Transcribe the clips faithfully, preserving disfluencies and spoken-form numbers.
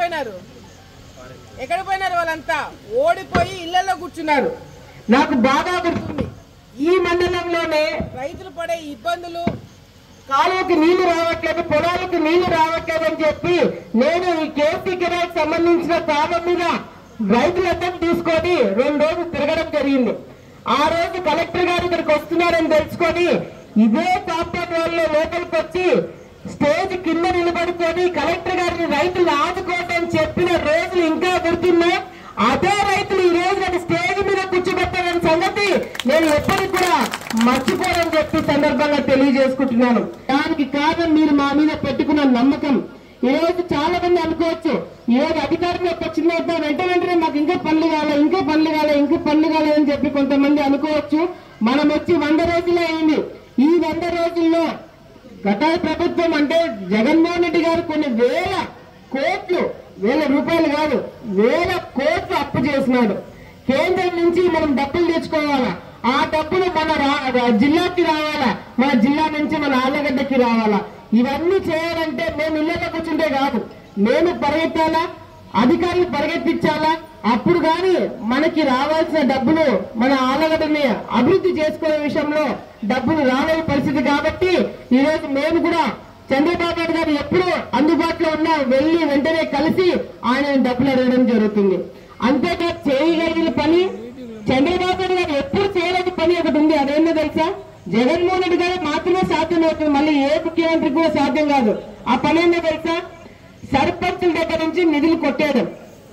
పోయినారు? ఎక్కడ పోయినారు? వాళ్ళంతా ఓడిపోయి ఇళ్లలో కూర్చున్నారు. నాకు బాగా గుర్తుంది, ఈ మండలంలోనే రైతులు పడే ఇబ్బందులు, కాలువకి నీళ్లు రావట్లేదు, పొలాలకు నీళ్లు రావట్లేదు అని చెప్పి నేను ఈ కేసీ కెనాల్కి సంబంధించిన ప్రాబ్లం మీద రైతులందరూ తీసుకొని రెండు రోజులు తిరగడం జరిగింది. ఆ రోజు కలెక్టర్ గారు ఇక్కడికి వస్తున్నారని తెలుసుకొని ఇదే కాంపౌండ్ వాళ్ళలో లోపలికి వచ్చి స్టేజ్ కింద నిలబడుకొని కలెక్టర్ గారిని రైతులు ఆదుకోవడం చెప్పిన రోజులు ఇంకా గుర్తున్నాయి. అదే రైతులు ఈ రోజు నేను స్టేజ్ మీద కూర్చోబెట్టారనే సంగతి నేను ఎప్పటికి కూడా మర్చిపోనని చెప్పి సందర్భంగా తెలియజేసుకుంటున్నాను. దానికి కారణం మీరు మా మీద పెట్టుకున్న నమ్మకం. ఈ రోజు చాలా మంది అనుకోవచ్చు, ఈ రోజు అధికారంలోకి వచ్చిన వెంట వెంటనే మాకు ఇంకా పనులు కావాలి, ఇంకా పనులు కావాలి, ఇంకా పనులు కావాలని చెప్పి కొంతమంది అనుకోవచ్చు. మనం వచ్చి వంద రోజులే అయింది. ఈ వంద రోజుల్లో గత ప్రభుత్వం అంటే జగన్మోహన్ రెడ్డి గారు కొన్ని వేల కోట్లు, వేల రూపాయలు కాదు వేల కోట్లు అప్పు చేసినాడు. కేంద్రం నుంచి మనం డబ్బులు తెచ్చుకోవాలా, ఆ డబ్బులు మన జిల్లాకి రావాలా, మన జిల్లా నుంచి మన ఆళ్లగడ్డకి రావాలా. ఇవన్నీ చేయాలంటే మేము ఇళ్లలో కూర్చుంటే కాదు, మేము పరిగెత్తాలా, అధికారులు పరిగెత్తించాలా. అప్పుడు కానీ మనకి రావాల్సిన డబ్బులు మన ఆళ్లగడ్డని అభివృద్ధి చేసుకునే విషయంలో డబ్బులు రాలేని పరిస్థితి. కాబట్టి ఈ రోజు మేము కూడా చంద్రబాబు నాయుడు గారు ఎప్పుడు అందుబాటులో ఉన్నా వెళ్లి వెంటనే కలిసి ఆయన డబ్బులు అడగడం జరుగుతుంది. అంతేకాదు చేయగలిగిన పని చంద్రబాబు నాయుడు గారు ఎప్పుడు చేయలేని పని ఒకటి ఉంది. అదేంటో తెలుసా? జగన్మోహన్ రెడ్డి గారు మాత్రమే సాధ్యం అవుతుంది, మళ్ళీ ఏ ముఖ్యమంత్రికి కూడా సాధ్యం కాదు. ఆ పని ఏంటో తెలుసా? సర్పంచుల దగ్గర నుంచి నిధులు కొట్టేయడం.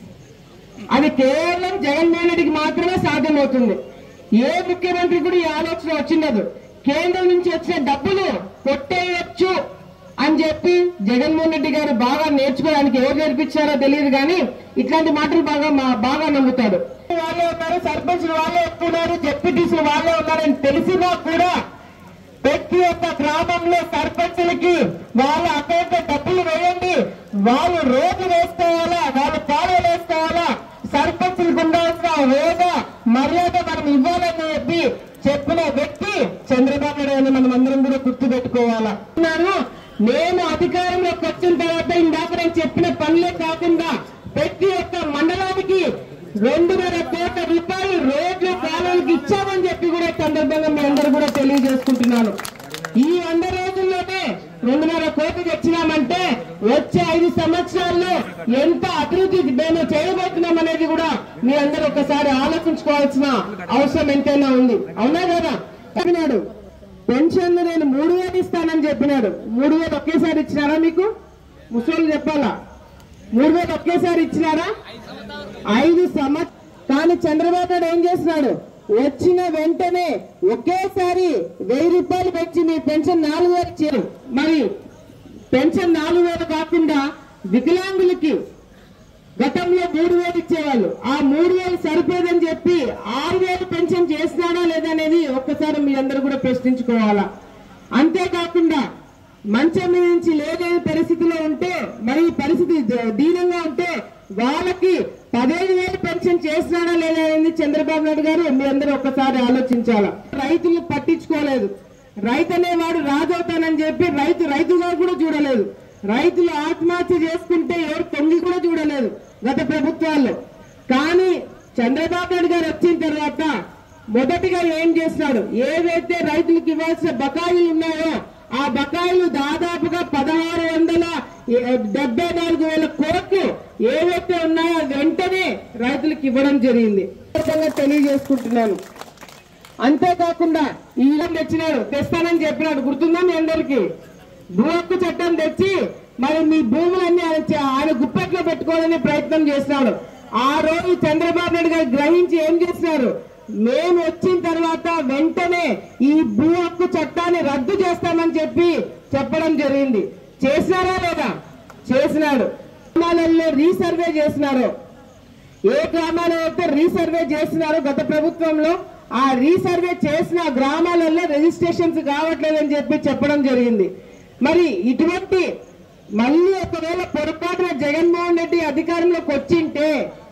అది కేవలం జగన్మోహన్ రెడ్డికి మాత్రమే సాధ్యం అవుతుంది. ఏ ముఖ్యమంత్రి కూడా ఈ ఆలోచన వచ్చిండదు. కేంద్రం నుంచి వచ్చిన డబ్బులు కొట్టేయచ్చు అని చెప్పి జగన్మోహన్ రెడ్డి గారు బాగా నేర్చుకోవడానికి ఎవరు నేర్పించారో తెలియదు, కానీ ఇట్లాంటి మాటలు బాగా బాగా నమ్ముతాడు. వాళ్ళే ఉన్నారు, సర్పంచులు వాళ్ళే ఎక్కున్నారు, జెడ్పీటీసీలు వాళ్ళే ఉన్నారని తెలిసినా కూడా ప్రతి ఒక్క గ్రామంలో సర్పంచులకి వాళ్ళ అకౌంట్ డబ్బులు వేయండి, వాళ్ళు రోడ్లు వేసుకోవాలా, వాళ్ళు కాలువలు వేసుకోవాలా, సర్పంచులకు ఉండాల్సిన హోదా మర్యాద మనం ఇవ్వాలని చెప్పి చెప్పిన వ్యక్తి చంద్రబాబు నాయుడు అని మనం అందరం కూడా గుర్తు పెట్టుకోవాలా. నేను అధికారంలోకి వచ్చిన తర్వాత ఇందాక నేను చెప్పిన పనులే కాకుండా ప్రతి ఒక్క మండలానికి రెండున్నర కోట్ల రూపాయలు రోడ్లు కాలువలకు ఇచ్చామని చెప్పి కూడా సందర్భంగా మీ అందరూ కూడా తెలియజేసుకుంటున్నాను. ఈ వంద రోజుల్లోనే రెండున్నర కోట్లు తెచ్చినామంటే వచ్చే ఐదు సంవత్సరాల్లో ఎంత అభివృద్ధి మేము చేయబోతున్నాం అనేది కూడా మీ అందరూ ఒకసారి ఆలోచించుకోవాల్సిన అవసరం ఎంతైనా ఉంది. అవునా కదా? చెప్పినాడు పెన్షన్లు నేను మూడు వేలు ఇస్తానని చెప్పినాడు. మూడు వేలు ఒకేసారి ఇచ్చినారా? మీకు ముసలు చెప్పాలా? మూడు వేలు ఒకేసారి ఇచ్చినారా? ఐదు సంవత్సరాలు. కానీ చంద్రబాబు నాయుడు ఏం చేస్తున్నాడు? వచ్చిన వెంటనే ఒకేసారి వెయ్యి రూపాయలు పెంచి మీ పెన్షన్ నాలుగు వేలు ఇచ్చారు. మరి పెన్షన్ నాలుగు వేలు కాకుండా వికలాంగులకి గతంలో మూడు వేలు ఇచ్చేవాళ్ళు, ఆ మూడు వేలు సరిపోదని చెప్పి ఆరు వేలు పెన్షన్ చేసినాడా లేదనేది ఒక్కసారి మీరందరూ కూడా ప్రశ్నించుకోవాలా. అంతేకాకుండా మంచం మీద నుంచి లేదని పరిస్థితిలో ఉంటే, మరి పరిస్థితి దీనంగా ఉంటే వాళ్ళకి పదిహేను వేలు పెన్షన్ చేసినాడా లేదా అనేది చంద్రబాబు నాయుడు గారు మీ అందరూ ఒక్కసారి ఆలోచించాలా. రైతులు పట్టించుకోలేదు. రైతు అనేవాడు రాజవుతానని చెప్పి రైతు రైతుగా కూడా చూడలేదు. రైతులు ఆత్మహత్య చేసుకుంటే ఎవరు తొంగి కూడా చూడలేదు గత ప్రభుత్వాల్లో. కానీ చంద్రబాబు నాయుడు గారు వచ్చిన తర్వాత మొదటిగా ఏం చేస్తున్నాడు? ఏవైతే రైతులకు ఇవ్వాల్సిన బకాయిలు ఉన్నాయో ఆ బకాయిలు దాదాపుగా పదహారు వందల డెబ్బై నాలుగు వేల కోట్లు ఏవైతే ఉన్నాయో వెంటనే రైతులకు ఇవ్వడం జరిగింది తెలియజేసుకుంటున్నాను. అంతేకాకుండా ఈ ఇల్లు తెచ్చినాడు, తెస్తానని చెప్పినాడు. గుర్తుందా మీ అందరికీ? భూ హక్కు చట్టం తెచ్చి మరి మీ భూములన్నీ ఆయన గుప్పెట్లో పెట్టుకోవాలని ప్రయత్నం చేస్తున్నాడు. ఆ రోజు చంద్రబాబు నాయుడు గారు గ్రహించి ఏం చేస్తున్నారు? మేము వచ్చిన తర్వాత వెంటనే ఈ భూ హక్కు చట్టాన్ని రద్దు చేస్తామని చెప్పి చెప్పడం జరిగింది. చేసినారా లేదా? చేసినాడు. గ్రామాలలో రీసర్వే చేసినారు. ఏ గ్రామాల్లో అయితే రీసర్వే చేసినారో గత ప్రభుత్వంలో ఆ రీసర్వే చేసిన గ్రామాలలో రిజిస్ట్రేషన్స్ కావట్లేదని చెప్పి చెప్పడం జరిగింది. మరి ఇటువంటి మళ్ళీ ఒకవేళ పొరపాటున జగన్మోహన్ రెడ్డి అధికారంలోకి వచ్చింటే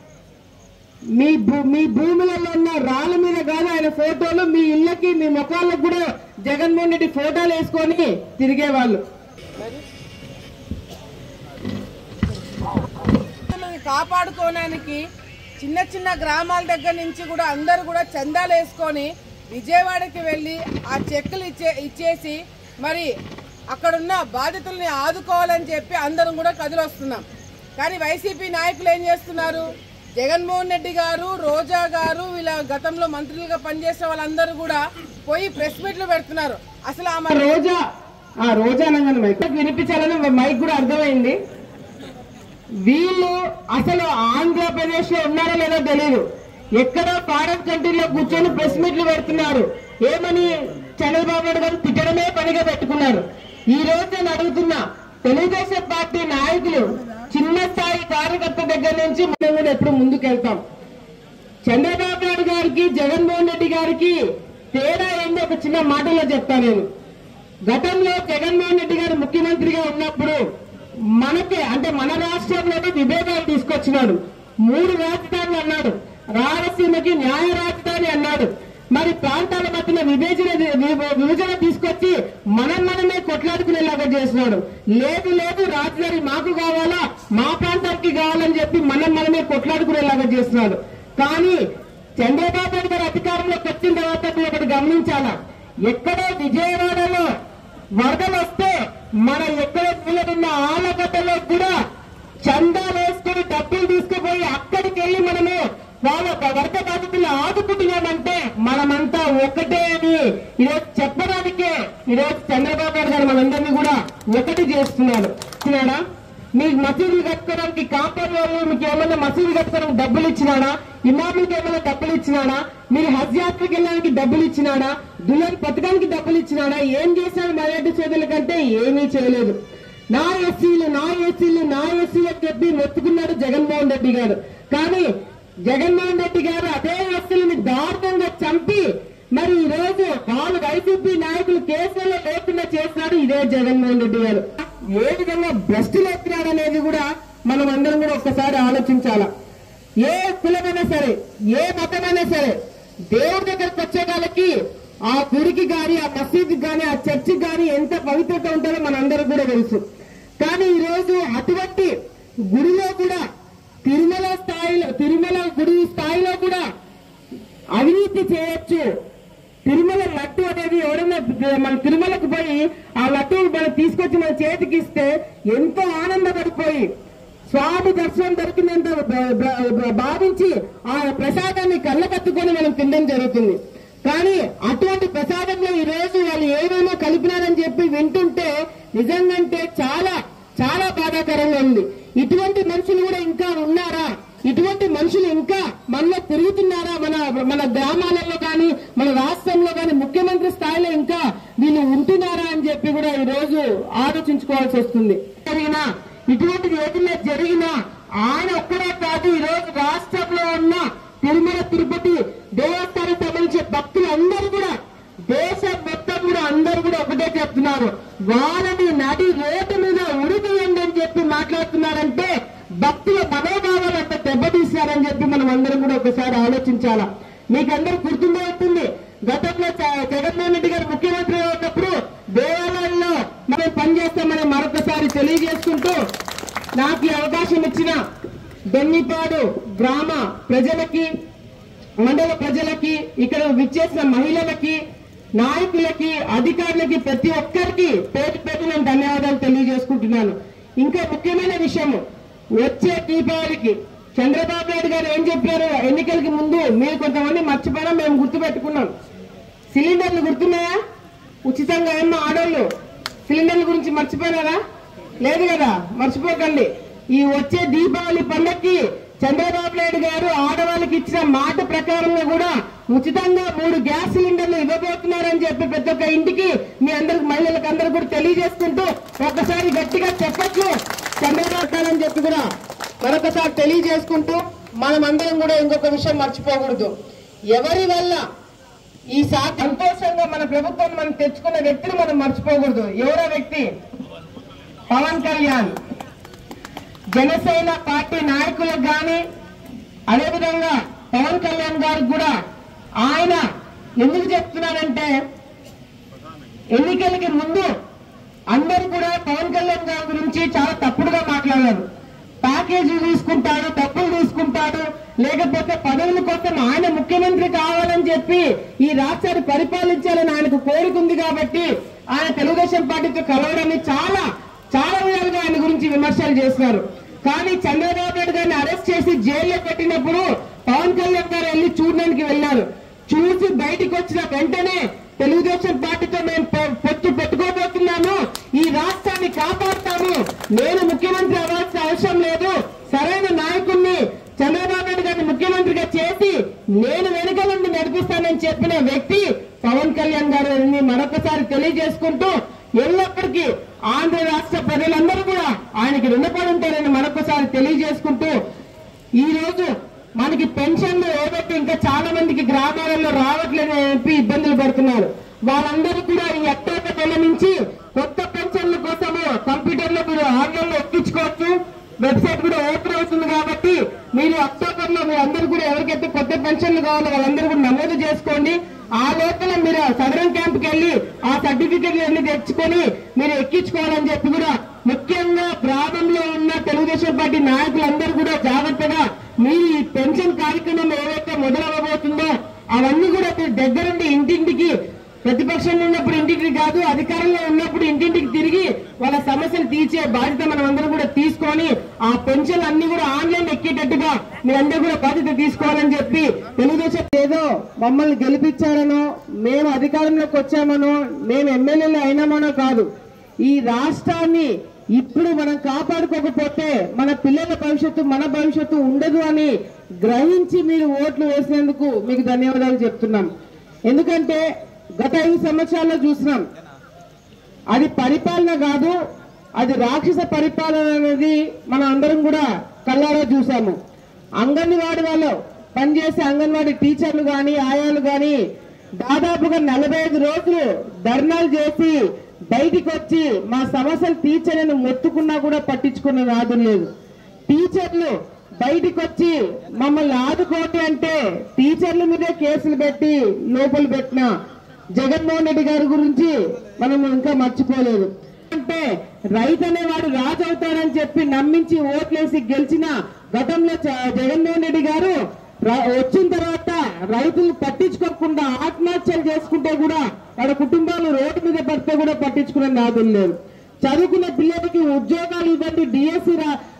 మీ మీ భూములలో ఉన్న రాళ్ళ మీద కాదు ఆయన ఫోటోలు మీ ఇళ్ళకి మీ ముఖాలకు కూడా జగన్మోహన్ రెడ్డి ఫోటోలు వేసుకొని తిరిగేవాళ్ళు. కాపాడుకోవడానికి చిన్న చిన్న గ్రామాల దగ్గర నుంచి కూడా అందరూ కూడా చందాలు వేసుకొని విజయవాడకి వెళ్ళి ఆ చెక్కులు ఇచ్చే ఇచ్చేసి మరి అక్కడున్న బాధితుల్ని ఆదుకోవాలని చెప్పి అందరం కూడా కదిలొస్తున్నాం. కానీ వైసీపీ నాయకులు ఏం చేస్తున్నారు? జగన్మోహన్ రెడ్డి గారు, రోజా గారు, వీళ్ళ గతంలో మంత్రులుగా పనిచేసే వాళ్ళందరూ కూడా పోయి ప్రెస్ మీట్లు పెడుతున్నారు. అసలు ఆమె రోజా ఆ రోజా అనగానే మైక్ వినిపించాలని మైక్ కూడా అర్థమైంది. వీళ్ళు అసలు ఆంధ్రప్రదేశ్ లో ఉన్నారో లేదో తెలియదు. ఎక్కడో ఫారెన్ కంట్రీలో కూర్చొని ప్రెస్ మీట్లు పెడుతున్నారు. ఏమని? చంద్రబాబు నాయుడు గారు తిట్టడమే పనిగా పెట్టుకున్నారు. ఈ రోజు నేను అడుగుతున్నా, తెలుగుదేశం పార్టీ నాయకులు చిన్న స్థాయి కార్యకర్త దగ్గర నుంచి మనం కూడా ఎప్పుడు ముందుకెళ్తాం. చంద్రబాబు నాయుడు గారికి, జగన్మోహన్ రెడ్డి గారికి తేడా ఏందో ఒక చిన్న మాటలో చెప్తా నేను. గతంలో జగన్మోహన్ రెడ్డి గారు ముఖ్యమంత్రిగా ఉన్నప్పుడు మనకే అంటే మన రాష్ట్రంలోనే విభేదాలు తీసుకొచ్చినాడు. మూడు రాజధానులు అన్నాడు, రాయలసీమకి న్యాయ రాజధాని అన్నాడు. మరి ప్రాంతాల మధ్యన విభజన విభజన తీసుకొచ్చి మనం మనమే కొట్లాడుకునేలాగా చేస్తున్నాడు. లేదు లేదు రాజధాని మాకు కావాలా, మా ప్రాంతానికి కావాలని చెప్పి మనం మనమే కొట్లాడుకునేలాగా చేస్తున్నాడు. కానీ చంద్రబాబు నాయుడు గారు అధికారంలోకి వచ్చిన తర్వాత ఒకటి గమనించాలా, ఎక్కడో విజయవాడలో వరదలు వస్తే మన ఎక్కడో మూలనున్న ఆలగడ్డలో కూడా చందాలు వేసుకుని డబ్బులు తీసుకుపోయి అక్కడికి వెళ్లి మనము వాళ్ళ వరద బాధితులు ఆదుకుంటున్నామంటే మనమంతా ఒకటే అని ఈరోజు చెప్పడానికే ఈరోజు చంద్రబాబు నాయుడు గారు మనందరినీ కూడా ఒకటి చేస్తున్నాడు. మీకు మసీదులు కట్టుకోవడానికి కాంపౌండ్ వాళ్ళు మీకు ఏమైనా మసీదు కట్టుకోవడానికి డబ్బులు ఇచ్చినాడా? ఇమాములకి ఏమైనా డబ్బులు ఇచ్చినాడా? మీరు హజ్ యాత్రకి వెళ్ళడానికి డబ్బులు ఇచ్చినాడా? దుల్హన్ పథకానికి డబ్బులు ఇచ్చినాడా? ఏం చేశాడు మైనార్టీ సోదరుల కంటే? ఏమీ చేయలేదు. నా ఎస్సీలు నా ఎస్సీలు నా ఎస్సీలు అని చెప్పి మొత్తుకున్నాడు జగన్మోహన్ రెడ్డి గారు. కానీ జగన్మోహన్ రెడ్డి గారు అదే ఎస్సీలని దారుణంగా చంపి మరి ఈ రోజు వాళ్ళు వైసీపీ నాయకులు కేసులలో లేకుండా చేస్తున్నాడు ఇదే జగన్మోహన్ రెడ్డి గారు. ఏ విధంగా భ్రష్టులు ఎత్తున్నాడు అనేది కూడా మనం అందరం కూడా ఒక్కసారి ఆలోచించాలా. ఏ కులమైనా సరే, ఏ మతమైనా సరే, దేవుడి దగ్గరకు వచ్చే వాళ్ళకి ఆ గుడికి గాని, ఆ మసీదుకి గాని, ఆ చర్చికి గాని ఎంత పవిత్రత ఉంటుందో మనందరికి కూడా తెలుసు. కానీ ఈ రోజు అటువంటి గుడిలో కూడా తిరుమల స్థాయిలో తిరుమల గుడి స్థాయిలో కూడా అవినీతి చేయొచ్చు. తిరుమల లడ్డు అనేది ఎవరైనా మన తిరుమలకు పోయి ఆ లడ్డు మనం తీసుకొచ్చి మన చేతికి ఇస్తే ఎంతో ఆనందపడిపోయి స్వామి దర్శనం దొరికినంత భావించి ఆ ప్రసాదాన్ని కళ్ళకత్తుకొని మనం తినడం జరుగుతుంది. కానీ అటువంటి ప్రసాదంలో ఈ రోజు వాళ్ళు ఏమేమో కలిపినారని చెప్పి వింటుంటే నిజంగాంటే చాలా చాలా బాధాకరంగా ఉంది. ఇటువంటి మనుషులు కూడా ఇంకా ఉన్నారా? ఇటువంటి మనుషులు ఇంకా మనలో తిరుగుతున్నారా? మన మన గ్రామాలలో కానీ, మన రాష్ట్రంలో కానీ, ముఖ్యమంత్రి స్థాయిలో ఇంకా వీళ్ళు ఉంటున్నారా అని చెప్పి కూడా ఈ రోజు ఆలోచించుకోవాల్సి వస్తుంది. జరిగినా ఇటువంటిది ఏదైనా జరిగినా ఆయన ఒక్కడే కాదు, ఈ రోజు రాష్ట్రంలో ఉన్న తిరుమల తిరుపతి దేవస్థానం సంబంధించే భక్తులందరూ కూడా దేశం మొత్తం కూడా అందరూ కూడా ఒకటే చెప్తున్నారు, వాళ్ళని నడి రోడ్డు మీద ఉరితీయండి అని చెప్పి మాట్లాడుతున్నారంటే భక్తుల మనోభావాలు అంత దెబ్బతీశారని చెప్పి మనం అందరం కూడా ఒకసారి ఆలోచించాలా. మీకందరూ గుర్తుండే ఉంటుంది, గతంలో జగన్మోహన్ రెడ్డి గారు ముఖ్యమంత్రిగా ఉన్నప్పుడు దేవాలయాల్లో మనం పనిచేస్తామని మరొకసారి తెలియజేసుకుంటూ నాకు ఈ అవకాశం ఇచ్చిన దొన్నిపాడు గ్రామ ప్రజలకి, మండల ప్రజలకి, ఇక్కడ విచ్చేసిన మహిళలకి, నాయకులకి, అధికారులకి, ప్రతి ఒక్కరికి పేరు పేరు నేను ధన్యవాదాలు తెలియజేసుకుంటున్నాను. ఇంకా ముఖ్యమైన విషయము, వచ్చే దీపావళికి చంద్రబాబు నాయుడు గారు ఏం చెప్పారు ఎన్నికలకి ముందు, మీరు కొంతమంది మర్చిపోయినా మేము గుర్తుపెట్టుకున్నాం. సిలిండర్లు గుర్తున్నాయా? ఉచితంగా ఏమో ఆడోళ్ళు సిలిండర్ల గురించి మర్చిపోయినారా? లేదు కదా, మర్చిపోకండి. ఈ వచ్చే దీపావళి పండుగకి చంద్రబాబు నాయుడు గారు ఆడవాళ్ళకి ఇచ్చిన మాట ప్రకారంగా కూడా ఉచితంగా మూడు గ్యాస్ సిలిండర్లు ఇవ్వబోతున్నారని చెప్పి ప్రతి ఒక్క ఇంటికి మీ అందరికి మహిళలకు అందరూ కూడా తెలియజేసుకుంటూ ఒకసారి గట్టిగా చెప్పట్లు చంద్రబాబు అని చెప్పి కూడా మరొకసారి తెలియజేసుకుంటూ మనం అందరం కూడా ఇంకొక విషయం మర్చిపోకూడదు. ఎవరి వల్ల ఈ సంతోషంగా మన ప్రభుత్వం మనం తెచ్చుకున్న వ్యక్తిని మనం మర్చిపోకూడదు. ఎవరో వ్యక్తి పవన్ కళ్యాణ్. జనసేన పార్టీ నాయకులకు కానీ, అదేవిధంగా పవన్ కళ్యాణ్ గారికి కూడా ఆయన ఎందుకు చెప్తున్నానంటే, ఎన్నికలకి ముందు అందరూ కూడా పవన్ కళ్యాణ్ గారి గురించి చాలా తప్పుడుగా మాట్లాడారు. ప్యాకేజీ తీసుకుంటాడు, డబ్బులు తీసుకుంటాడు, లేకపోతే పదవుల కోసం ఆయన ముఖ్యమంత్రి కావాలని చెప్పి ఈ రాష్ట్రాన్ని పరిపాలించాలని ఆయనకు కోరుకుంది కాబట్టి ఆయన తెలుగుదేశం పార్టీతో కలవడాన్ని చాలా చాలా విధాలుగా ఆయన గురించి విమర్శలు చేస్తున్నారు. కానీ చంద్రబాబు నాయుడు గారిని అరెస్ట్ చేసి జైల్లో పెట్టినప్పుడు పవన్ కళ్యాణ్ గారు వెళ్ళి చూడడానికి వెళ్ళారు. చూసి బయటికి వచ్చిన వెంటనే తెలుగుదేశం పార్టీతో మేము పొత్తు పెట్టుకోబోతున్నాము, ఈ రాష్ట్రాన్ని కాపాడుతాము, నేను ముఖ్యమంత్రి అవ్వాల్సిన అవసరం లేదు, సరైన నాయకుడిని చంద్రబాబు నాయుడు గారిని ముఖ్యమంత్రిగా చేసి నేను వెనుక నుండి నడిపిస్తానని చెప్పిన వ్యక్తి పవన్ కళ్యాణ్ గారు మరొకసారి తెలియజేసుకుంటూ ఎల్లప్పటికీ ఆంధ్ర రాష్ట్ర ప్రజలందరూ కూడా ఆయనకి రుణపడి ఉంటారని మరొకసారి తెలియజేసుకుంటూ ఈ రోజు మనకి పెన్షన్లు ఏదైతే ఇంకా చాలా మందికి గ్రామాలలో రావట్లేదని చెప్పి ఇబ్బందులు పడుతున్నారు. వాళ్ళందరూ కూడా ఈ అక్టోబర్ నెల నుంచి కొత్త పెన్షన్ల కోసము కంప్యూటర్ లో మీరు ఆన్లైన్ లో ఎక్కించుకోవచ్చు. వెబ్సైట్ కూడా ఓపెన్ అవుతుంది కాబట్టి మీరు అక్టోబర్ లో మీరు అందరూ కూడా ఎవరికైతే కొత్త పెన్షన్లు కావాలో వాళ్ళందరూ కూడా నమోదు చేసుకోండి. ఆ లోపల మీరు సదరన్ క్యాంప్ కి వెళ్ళి ఆ సర్టిఫికెట్లు అన్ని తెచ్చుకొని మీరు ఎక్కించుకోవాలని చెప్పి కూడా ముఖ్యంగా గ్రామంలో ఉన్న తెలుగుదేశం పార్టీ నాయకులందరూ కూడా జాగ్రత్తగా మీరు ఈ పెన్షన్ కార్యక్రమం ఏవైతే మొదలవ్వబోతుందో అవన్నీ కూడా మీరు దగ్గరుండి ఇంటింటికి, ప్రతిపక్షంలో ఉన్నప్పుడు ఇంటింటికి కాదు అధికారంలో ఉన్నప్పుడు ఇంటింటికి తిరిగి వాళ్ళ సమస్యలు తీర్చే బాధ్యత మనం అందరం కూడా తీసుకొని ఆ పెన్షన్ అన్ని కూడా ఆన్లైన్ ఎక్కేటట్టుగా మీరందరూ కూడా బాధ్యత తీసుకోవాలని చెప్పి తెలుగుదేశం ఏదో మమ్మల్ని గెలిపించారనో మేము అధికారంలోకి వచ్చామనో మేము ఎమ్మెల్యేలు అయినామనో కాదు, ఈ రాష్ట్రాన్ని ఇప్పుడు మనం కాపాడుకోకపోతే మన పిల్లల భవిష్యత్తు మన భవిష్యత్తు ఉండదు అని గ్రహించి మీరు ఓట్లు వేసినందుకు మీకు ధన్యవాదాలు చెప్తున్నాం. ఎందుకంటే గత ఐదు సంవత్సరాల్లో చూసినాం అది పరిపాలన కాదు, అది రాక్షస పరిపాలన అనేది మనం అందరం కూడా కళ్ళారా చూసాము. అంగన్వాడీ వాళ్ళు పనిచేసే అంగన్వాడీ టీచర్లు కానీ ఆయాలు కానీ దాదాపుగా నలభై ఐదు రోజులు ధర్నాలు చేసి బయటికి వచ్చి మా సమస్యలు టీచర్లను మొత్తుకున్నా కూడా పట్టించుకున్న నాదు లేదు. టీచర్లు బయటికి వచ్చి మమ్మల్ని ఆదుకోండి అంటే టీచర్ల మీదే కేసులు పెట్టి లోపల పెట్టిన జగన్మోహన్ రెడ్డి గారి గురించి మనం ఇంకా మర్చిపోలేదు. అంటే రైతు అనేవాడు రాజు అవుతాడని చెప్పి నమ్మించి ఓట్లేసి గెలిచిన గతంలో జగన్మోహన్ రెడ్డి గారు వచ్చిన తర్వాత రైతులు పట్టించుకోకుండా ఆత్మహత్యలు చేసుకుంటే కూడా వాళ్ళ కుటుంబాలు రోడ్డు మీద పడితే కూడా పట్టించుకునే నాదులు లేదు. చదువుకున్న పిల్లలకి ఉద్యోగాలు ఇవ్వండి, డిఎస్సి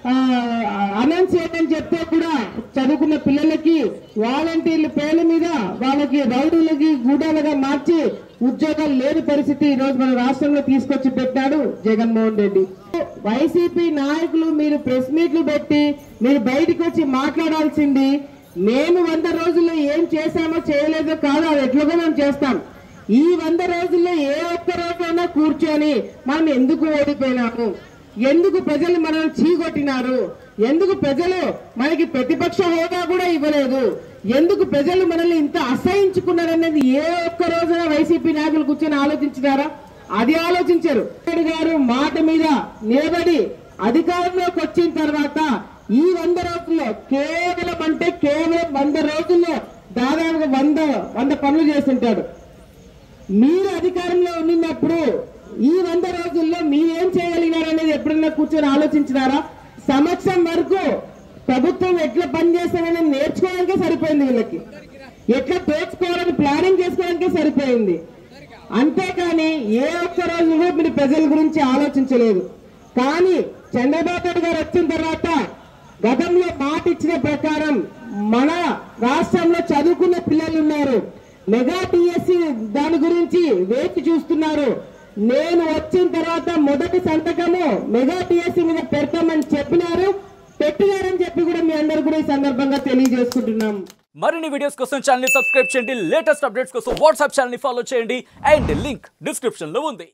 అనౌన్స్ చేయమని చెప్తే కూడా చదువుకున్న పిల్లలకి వాలంటీర్ల పేర్ల మీద వాళ్ళకి రౌడీలకి గూడాలుగా మార్చి ఉద్యోగాలు లేని పరిస్థితి ఈ రోజు మన రాష్ట్రంలో తీసుకొచ్చి పెట్టాడు జగన్మోహన్ రెడ్డి. వైసీపీ నాయకులు మీరు ప్రెస్ మీట్లు పెట్టి మీరు బయటకు వచ్చి మాట్లాడాల్సింది మేము వంద రోజుల్లో ఏం చేశామో చేయలేదో కాదు, అది ఎట్లాగో మనం చేస్తాం. ఈ వంద రోజుల్లో ఏ ఒక్క రోజైనా కూర్చొని మనం ఎందుకు ఓడిపోయినాము, ఎందుకు ప్రజలు మనల్ని చీకొట్టినారు, ఎందుకు ప్రజలు మనకి ప్రతిపక్ష హోదా కూడా ఇవ్వలేదు, ఎందుకు ప్రజలు మనల్ని ఇంత అసహించుకున్నారనేది ఏ ఒక్క రోజున వైసీపీ నాయకులు కూర్చొని ఆలోచించినారా? అది ఆలోచించారు. గారు మాట మీద నిలబడి అధికారంలోకి వచ్చిన తర్వాత ఈ వంద రోజుల్లో కేవలం అంటే కేవలం వంద రోజుల్లో దాదాపుగా వంద వంద పనులు చేస్తుంటాడు. మీరు అధికారంలో ఉన్నప్పుడు ఈ వంద రోజుల్లో మీరేం చేయగలిగినారనేది ఎప్పుడన్నా కూర్చొని ఆలోచించినారా? సంవత్సరం వరకు ప్రభుత్వం ఎట్లా పనిచేస్తామని నేర్చుకోవడానికే సరిపోయింది, వీళ్ళకి ఎట్లా దోచుకోవాలని ప్లానింగ్ చేసుకోవడానికే సరిపోయింది. అంతేకాని ఏ ఒక్క రోజు మీరు ప్రజల గురించి ఆలోచించలేదు. కానీ చంద్రబాబు నాయుడు గారు వచ్చిన తర్వాత గతంలో మాట ఇచ్చిన ప్రకారం మన రాష్ట్రంలో చదువుకున్న పిల్లలు ఉన్నారు, మెగా టీఎస్సీ దాని గురించి వేచి చూస్తున్నారు. నేను వచ్చిన తర్వాత మొదటి సంతకము మెగా టీఎస్సీ మీద పెడతామని చెప్పినారు, పెట్టినారని చెప్పి కూడా మీ అందరూ కూడా ఈ సందర్భంగా తెలియజేసుకుంటున్నాం. మరిన్ని వీడియోస్ కోసం ఛానల్ ని సబ్స్క్రైబ్ చేయండి, లేటెస్ట్ అప్డేట్స్ కోసం వాట్సాప్ ఛానల్ ని ఫాలో చేయండి అండ్ లింక్ డిస్క్రిప్షన్ లో ఉంది.